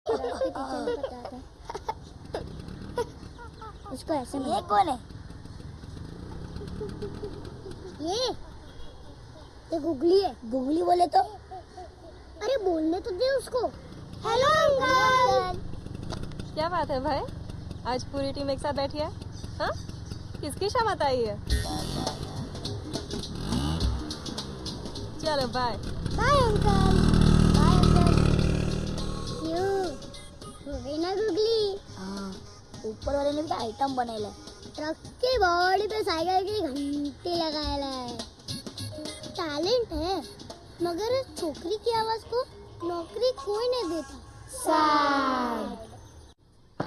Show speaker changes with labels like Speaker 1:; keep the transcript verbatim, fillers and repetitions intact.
Speaker 1: उसको ऐसे
Speaker 2: ये कौन है?
Speaker 1: ये ये गुगली है।
Speaker 2: गुगली बोले तो?
Speaker 1: अरे बोलने तो दे उसको। Hello uncle.
Speaker 3: क्या बात है भाई, आज पूरी टीम एक साथ बैठी है? हाँ, किसकी शामत आई है? चलो bye.
Speaker 1: Bye uncle. Bye uncle. क्यों हो गई ना गुगली?
Speaker 2: हाँ, ऊपर वाले ने भी आइटम बनेला।
Speaker 1: ट्रक की बॉडी पे साइकिल की घंटी लगाएला है। टैलेंट है, मगर छोकरी की आवाज को नौकरी कोई नहीं देता।
Speaker 2: सैड।